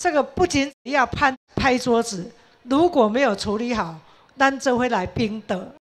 这个不仅要拍桌子，如果没有处理好，咱就会来冰的。